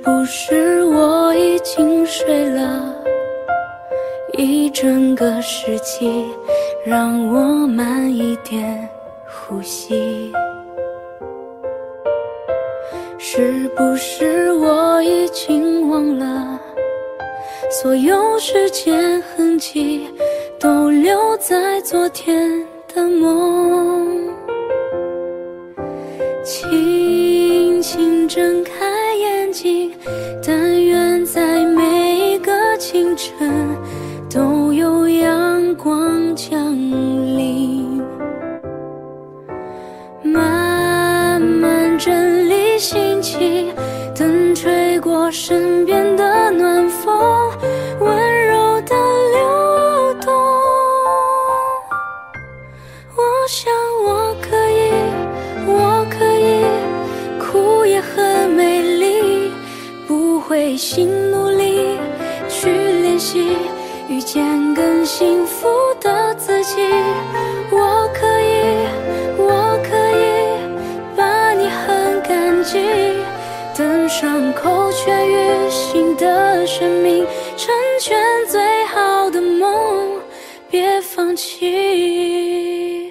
不是我已经睡了一整个世纪，让我慢一点呼吸？是不是我已经忘了所有时间痕迹都留在昨天的梦？轻轻睁开眼睛，但愿在每一个清晨都有阳光降临。慢慢整理心情，等吹过身边的暖风，温柔的流动。我想我可以哭也很美丽，不灰心努力去练习，遇见更幸福的自己。我可以把你很感激，等伤口痊愈，新的生命成全最好的梦，别放弃。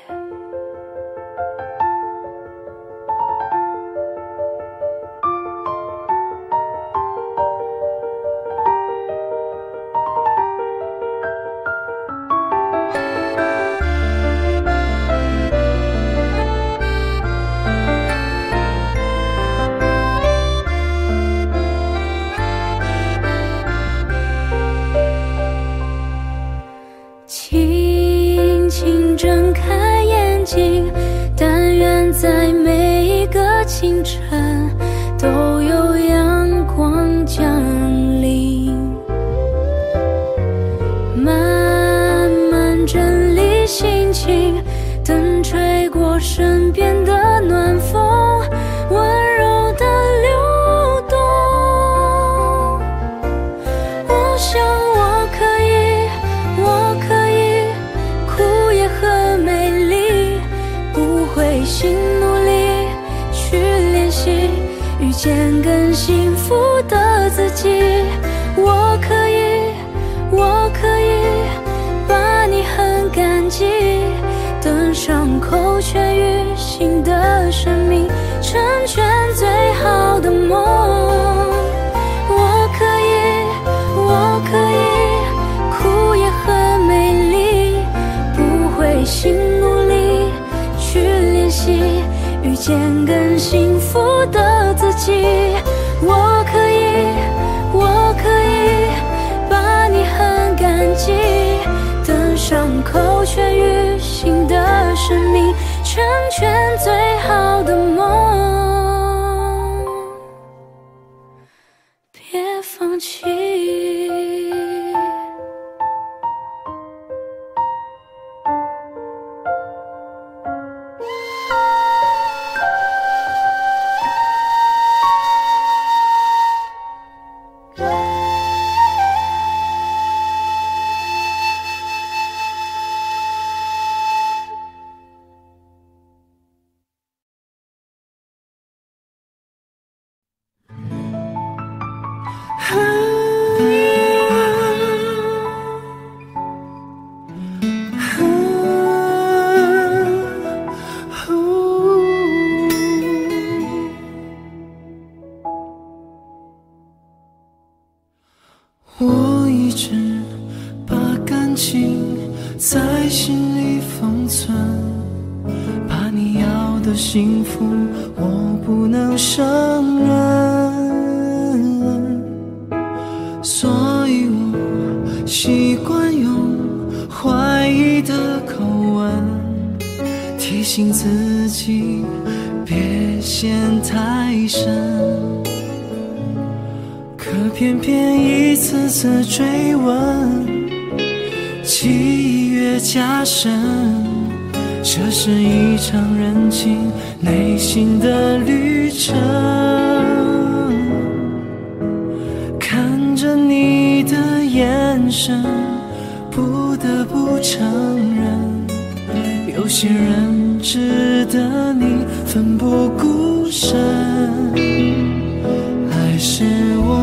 轻轻睁开眼睛，但愿在每一个清晨都有阳光降临。慢慢整理心情，等吹过身边的暖风，温柔的流动。我想我可以哭也很美丽，不灰心努力去练习，遇见更幸福的自己。我可以把你很感激，等伤口痊愈，新的生命成全最好的梦。我可以哭也很美丽，不灰心努力去练习，遇见更幸福的自己。我可以把你很感激，等伤口痊愈，新的生命成全最好的梦，别放弃。 我一直把感情在心里封存，怕你要的幸福我不能胜任，所以我习惯用怀疑的口吻提醒自己别陷太深，可偏偏一次次追问，记忆越加深，这是一场人情内心的旅程。看着你的眼神，不得不承认，有些人值得你奋不顾身。爱是我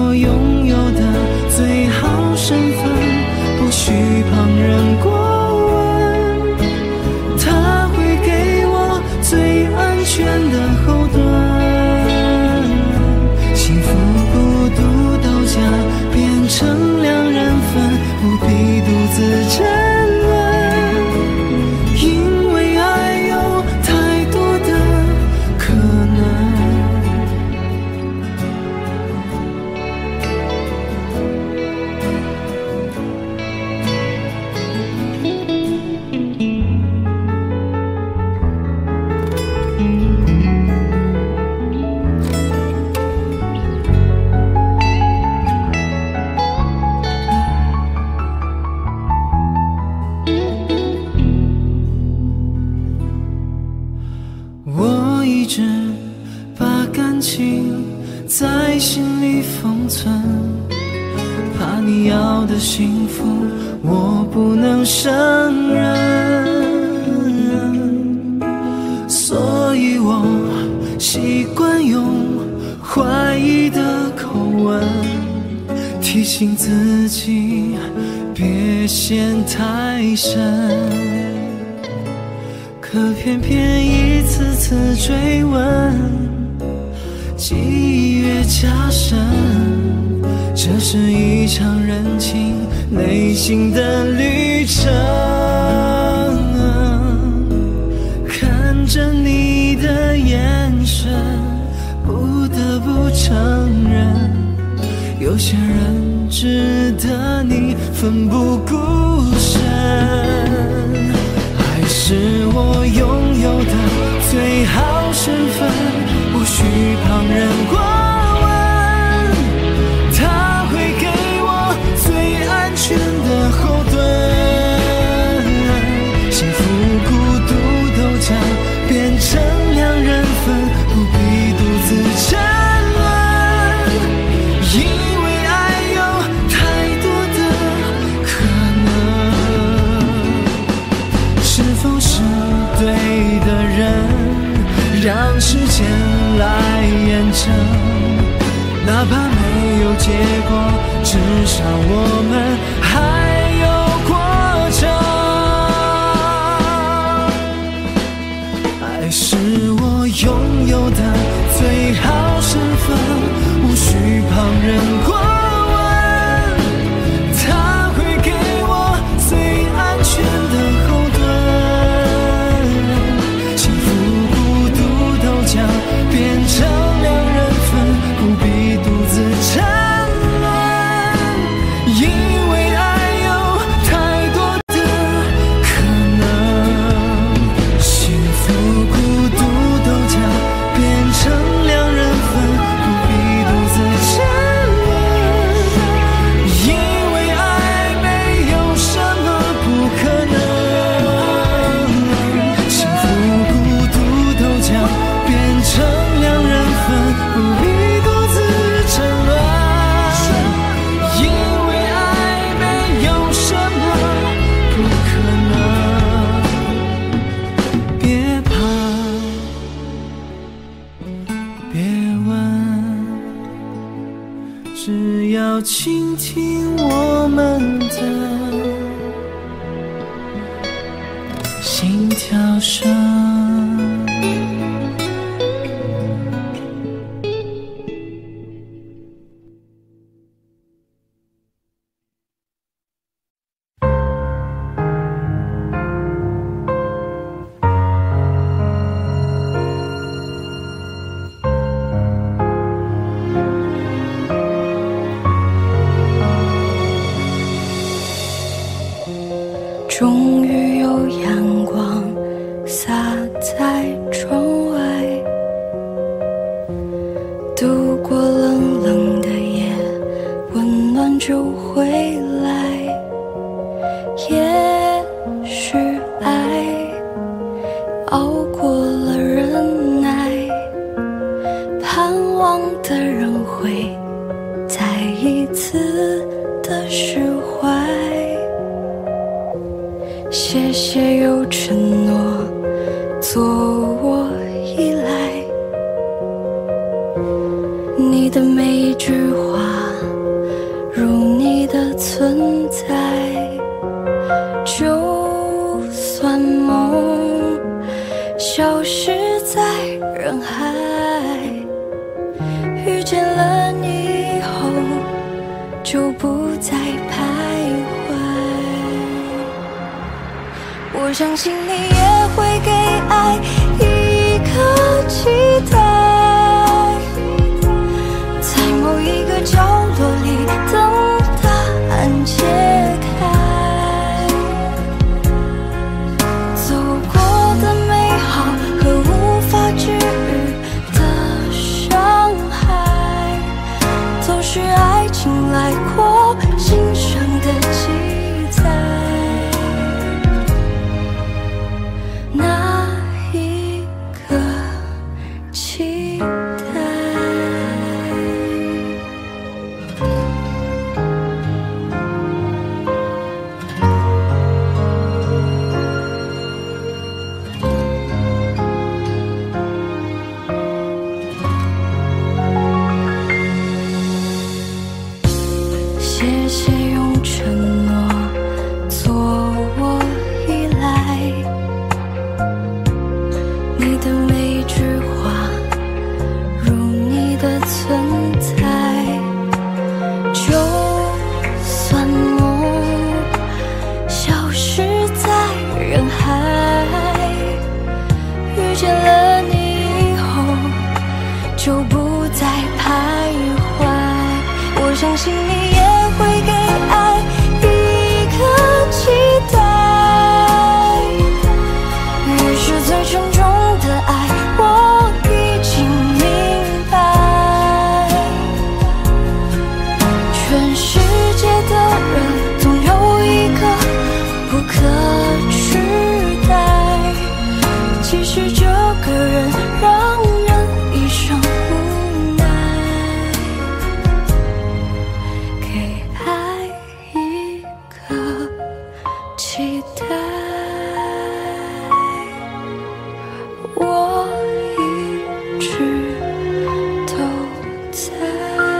你要的幸福，我不能胜任，所以我习惯用怀疑的口吻提醒自己别陷太深，可偏偏一次次追问，记忆越加深，这是一场人情内心的旅程。看着你的眼神，不得不承认，有些人值得你奋不顾身。爱是我拥有的最好身份，不需旁人过问，它会给我最安全的后盾。幸福孤独都将变成两人份，不必独自沉沦，因为爱有太多的可能。是否是对的人，让时间来验证，哪怕没有结果，至少我们还有过程。爱是我拥有的最好身份，无需旁人过问，它会给我最安全的后盾。幸福孤独都将变成两人份，不必独自沉沦，因为爱有太多的可能。幸福孤独都将变成两人份，不必独自沉沦，因为爱没有什么不可能。幸福孤独都将变成两人份，不必独自沉沦，因为爱没有什么不可能。别怕，别问，只要倾听我们的心跳声。 终于有阳光洒在窗外，度过冷冷的夜，温暖就回来。也许爱熬过了忍耐，盼望的人会再一次的释怀。谢谢有承诺做我依赖，你的每一句话如你的存在，就算梦消失在人海，遇见了你以后就不再徘徊。我相信你也会给爱一个期待，在某一个角落里等答案揭开。走过的美好和无法治愈的伤害，都是爱情来过心上的记载。那一个期谢谢用承诺做我依赖，你的每一句话如你的存在，就算梦消失在人海，遇见了你以后就不再徘徊。我相信你也会给爱一个期待，越是最沉重的爱，我已经明白，全世界的人总有一个不可取代，即使这个人让人一生无奈，给爱一个期待，我一直都在。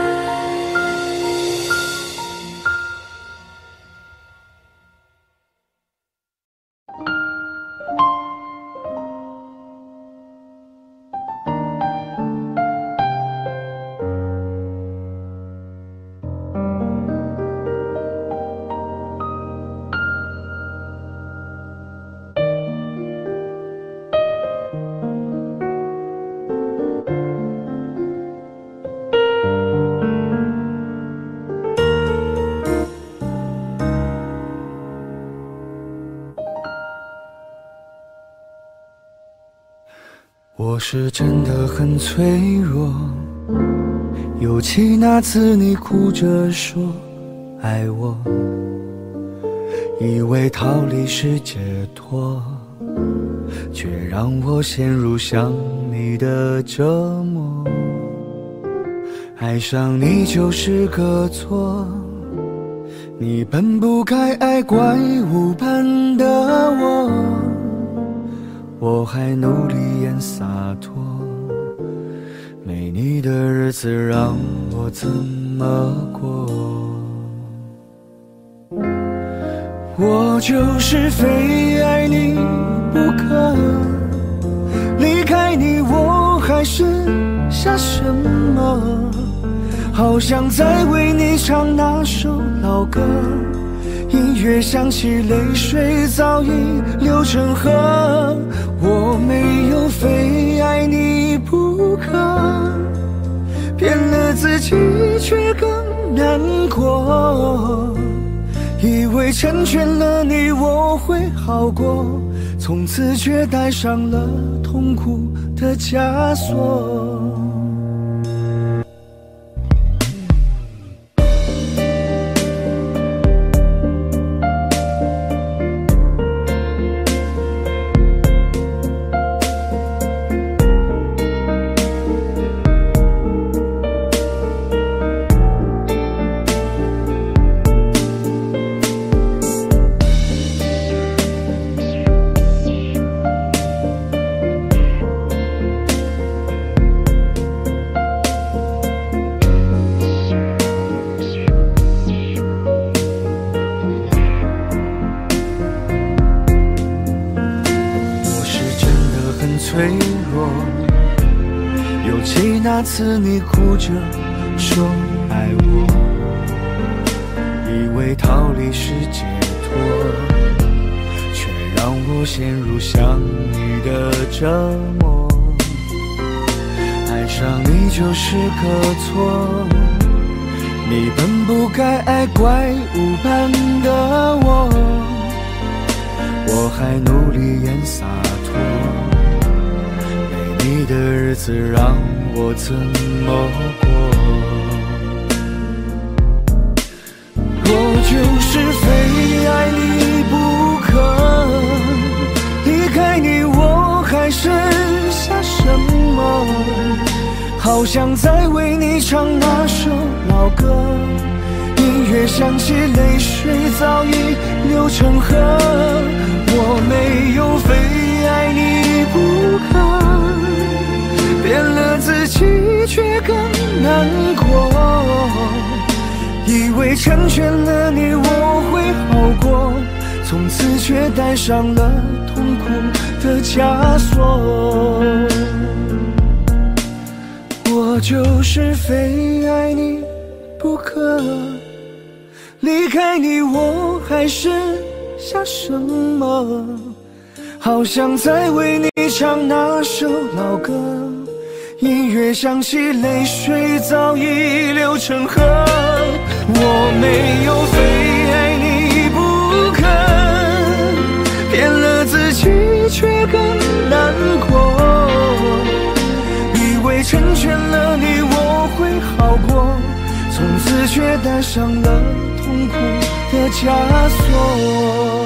我是真的很脆弱，尤其那次你哭着说爱我，以为逃离是解脱，却让我陷入想你的折磨。爱上你就是个错，你本不该爱怪物般的我还努力演洒脱，没你的日子让我怎么过？我就是非爱你不可，离开你我还剩下什么？好想再为你唱那首老歌，音乐响起，泪水早已流成河。我没有非爱你不可，骗了自己却更难过。以为成全了你我会好过，从此却带上了痛苦的枷锁。脆弱，尤其那次你哭着说爱我，以为逃离是解脱，却让我陷入想你的折磨。爱上你就是个错，你本不该爱怪物般的我还努力演洒脱，没你的日子让我怎么过？我就是非爱你不可，离开你我还剩下什么？好想再为你唱那首老歌，音乐响起，泪水早已流成河。我没有非爱你不可，变了自己却更难过。以为为成全了你我会好过，从此却带上了痛苦的枷锁。我就是非爱你不可，离开你我还剩下什么？好想再为你唱那首老歌，音乐响起，泪水早已流成河。我没有非爱你不可，骗了自己却更难过，以为成全了你我会好过，从此却带上了痛苦的枷锁。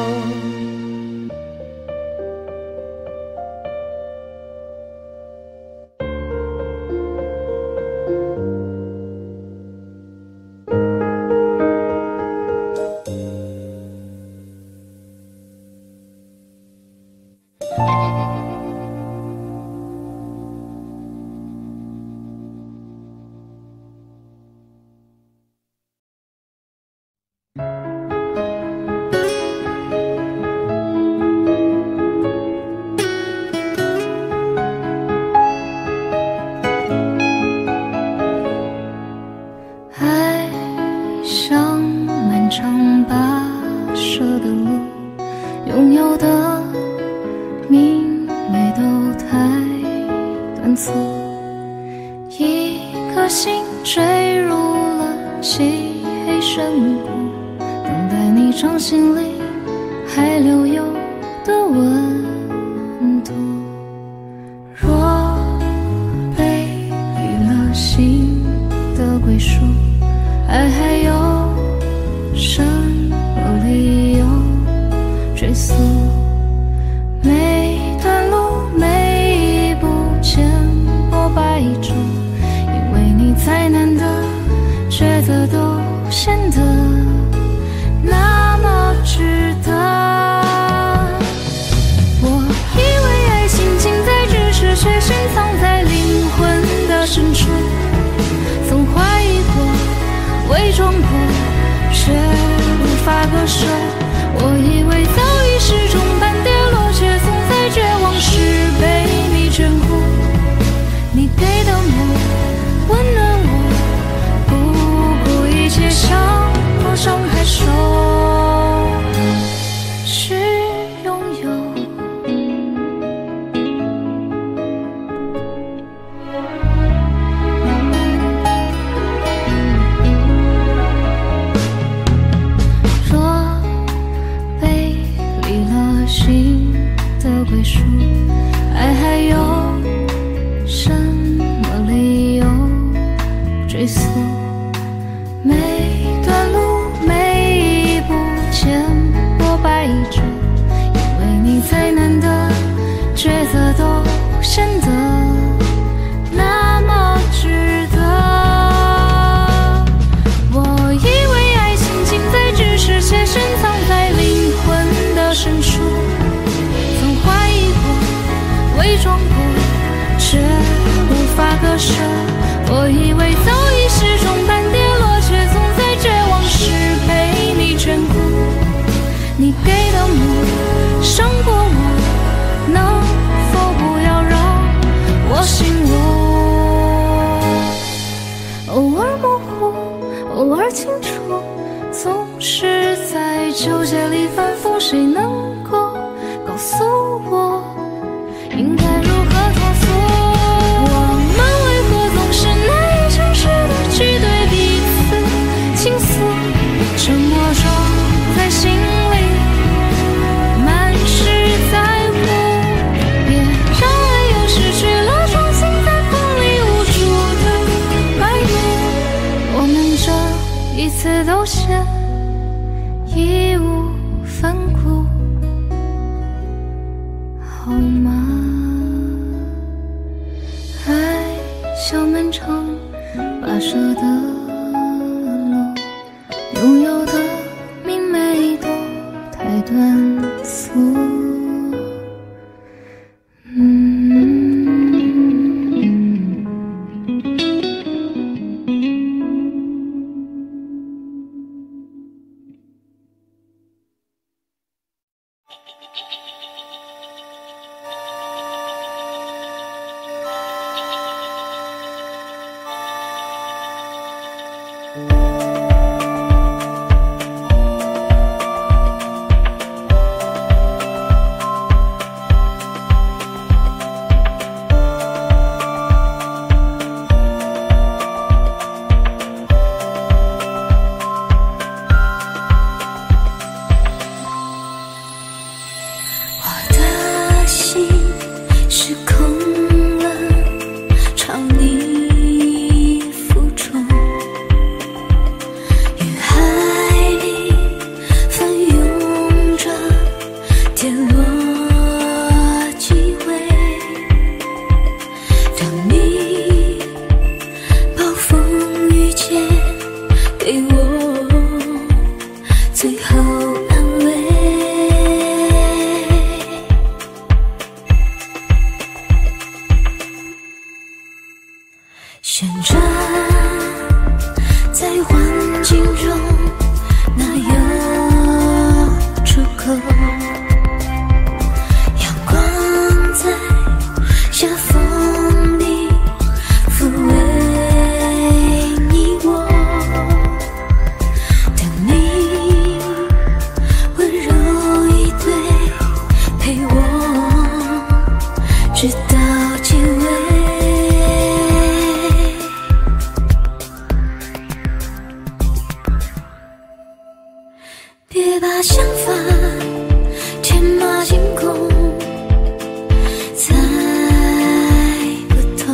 别把想法天马行空，猜不透。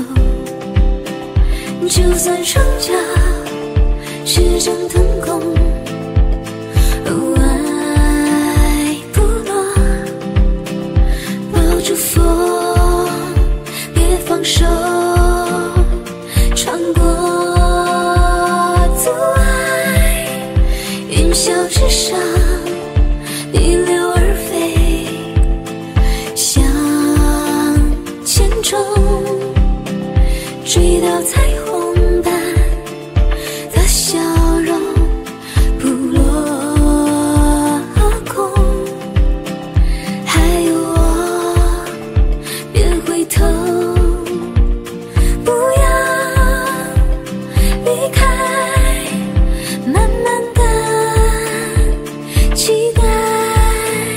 就算双脚是阵腾空，爱不落，抱住风，别放手，穿过阻碍，云霄之上逆流而飞，向前冲，追到彩虹般的笑容，不落空。还有我，别回头，不要离开，慢慢的期待。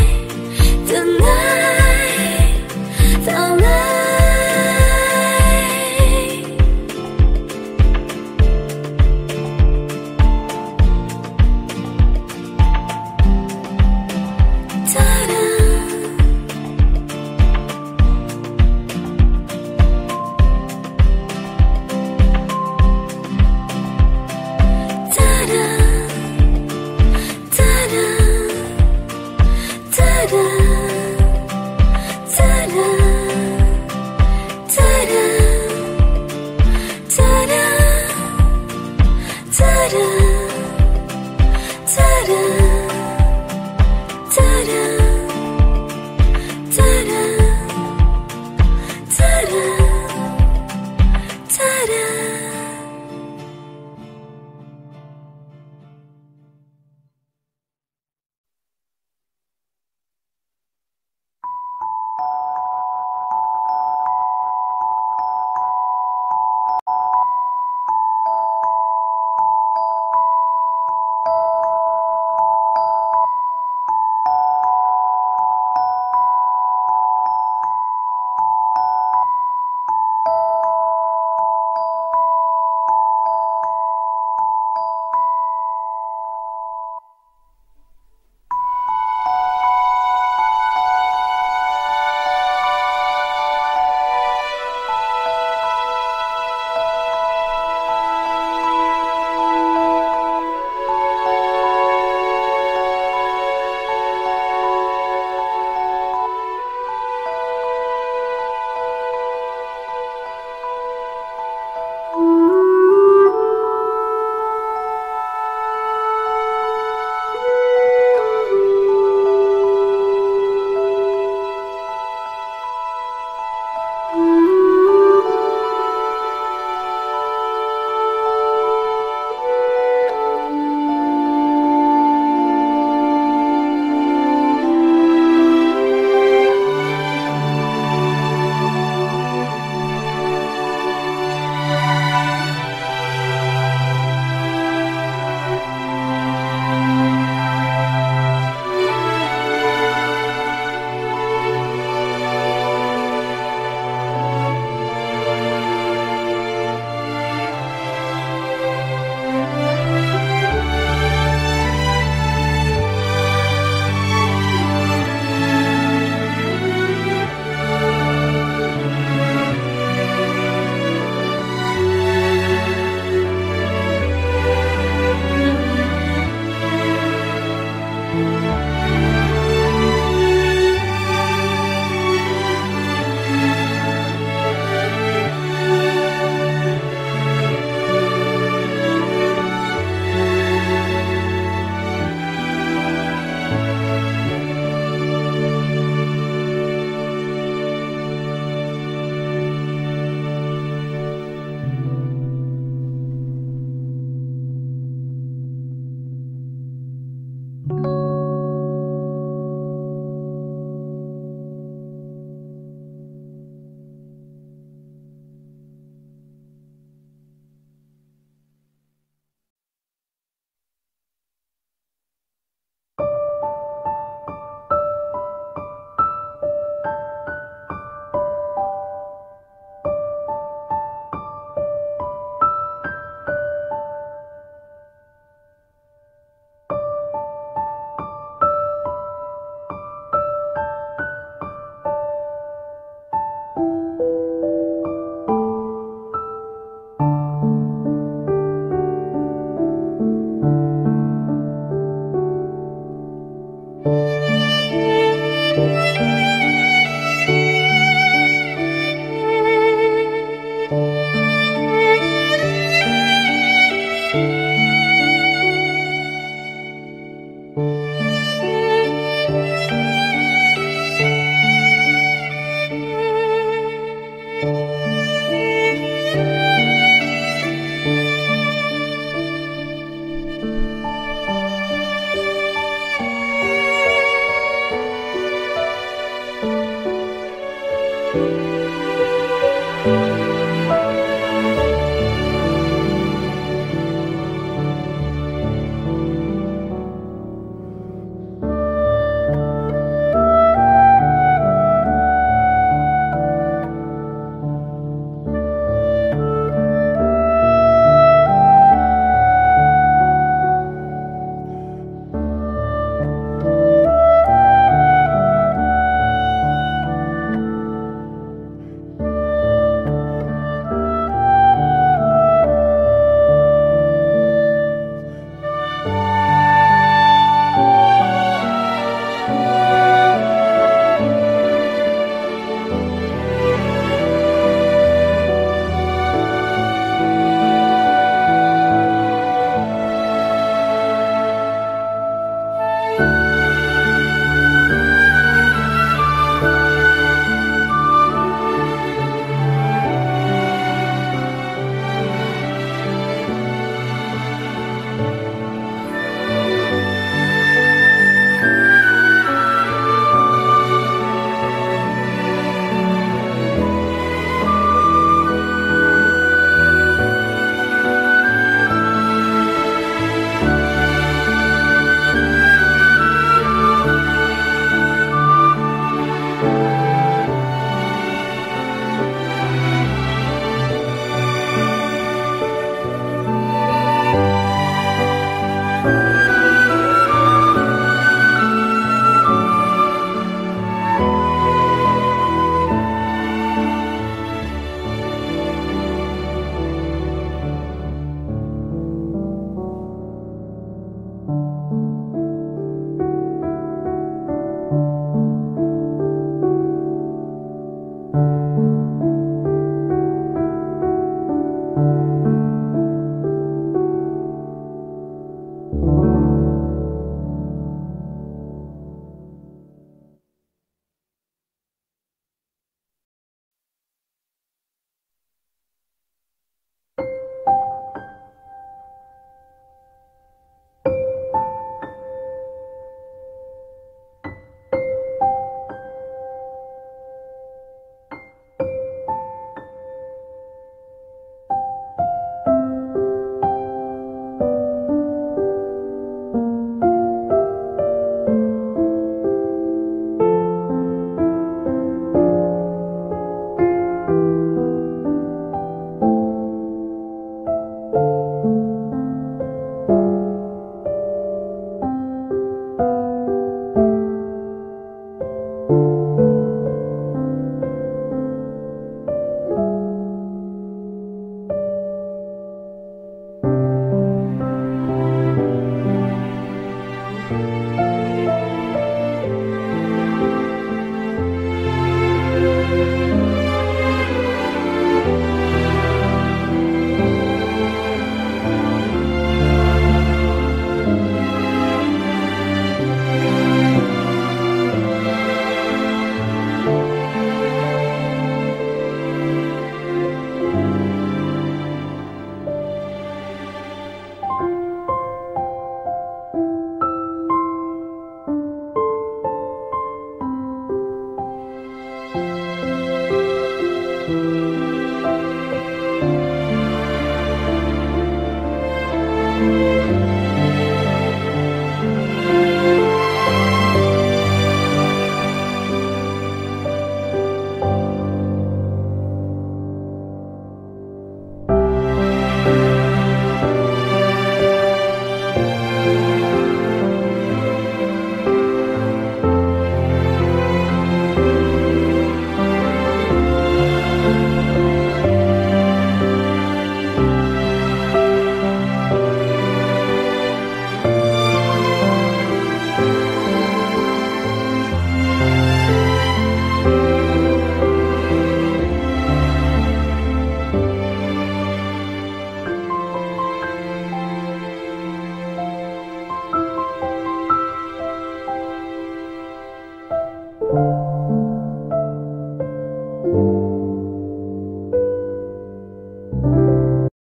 我。